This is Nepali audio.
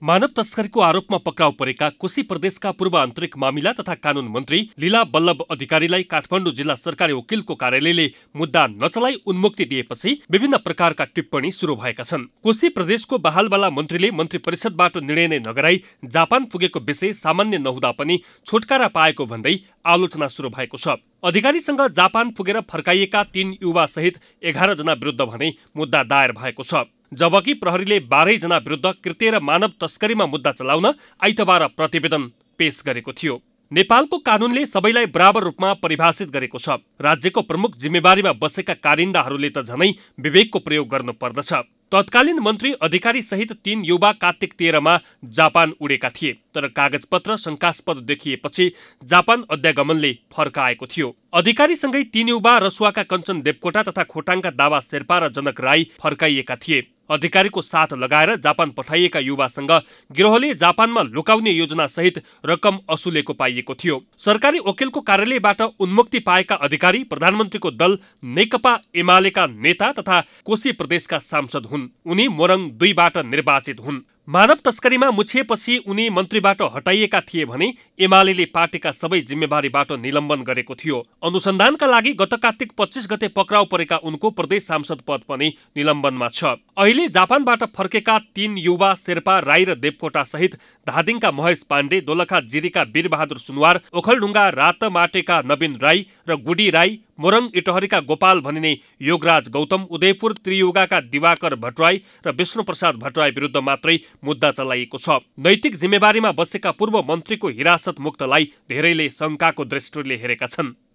मानव तस्करीको आरोपमा पक्राउ परेका कोशी प्रदेशका पूर्व आन्तरिक मामिला तथा कानून मन्त्री लीला बल्लभ अधिकारीलाई काठमाडौँ जिल्ला सरकारी वकिलको कार्यालयले मुद्दा नचलाई उन्मुक्ति दिएपछि विभिन्न प्रकारका टिप्पणी सुरु भएका छन्। कोशी प्रदेशको बहालवाला मन्त्रीले मन्त्री परिषदबाट निर्णय नै नगराई जापान पुगेको विषय सामान्य नहुँदा पनि छुटकारा पाएको भन्दै आलोचना सुरु भएको छ। अधिकारीसँग जापान पुगेर फर्काइएका 3 युवा सहित 11 जना विरुद्ध भने मुद्दा दायर भएको छ। जबकि प्रहरीले 12 जना विरुद्ध कृत्य र मानव तस्करीमा मुद्दा चलाउन आइतबार प्रतिवेदन पेश गरेको थियो। नेपालको कानूनले सबैलाई बराबर रूपमा परिभाषित गरेको छ। राज्यको प्रमुख जिम्मेवारीमा बसेका कारिन्दाहरूले त झनै विवेकको प्रयोग गर्नु पर्दछ। तत्कालीन मन्त्री अधिकारी सहित 3 युवा कार्तिक 13 मा जापान उडेका थिए, तर कागजपत्र शंकास्पद देखिएपछि जापान अध्यागमनले फर्काएको थियो। अधिकारीसँगै 3 युवा रसुवाका कञ्चन देवकोटा तथा खोटाङका दावा शेर्पा र जनक राई फर्काइएका थिए। अधिकारीको साथ लगाएर जापान पठाइएका युवासँग गिरोहले जापानमा लुकाउने योजना सहित रकम असुलेको पाइएको थियो। सरकारी वकिलको कार्यालयबाट उन्मुक्ति पाएका अधिकारी प्रधानमन्त्रीको दल नेकपा एमालेका नेता तथा कोशी प्रदेशका सांसद हुन्। उनी मोरङ 2 बाट निर्वाचित हुन्। मानव तस्करीमा मुछिएपछि उनी मन्त्रीबाट हटाइएका थिए भने एमालेले पार्टीका सबै जिम्मेवारीबाट निलम्बन गरेको थियो। अनुसन्धानका लागि गत कार्तिक 25 गते पक्राउ परेका उनको प्रदेश सांसद पद पनि निलम्बनमा छ। अहिले जापानबाट फर्केका 3 युवा शेर्पा राई र देवकोटा सहित धादिङका महेश पाण्डे, दोलखा जिरीका वीरबहादुर सुनवार, ओखलढुङ्गा रातमाटेका नवीन राई र गुडी राई, मोरङ इटहरीका गोपाल भनिने योगराज गौतम, उदयपुर त्रियुगाका दिवाकर भट्टराई र विष्णुप्रसाद भट्टराई विरुद्ध मात्रै मुद्दा चलाइएको छ। नैतिक जिम्मेवारीमा बसेका पूर्व मन्त्रीको हिरासत मुक्तलाई धेरैले शंकाको दृष्टिले हेरेका छन्।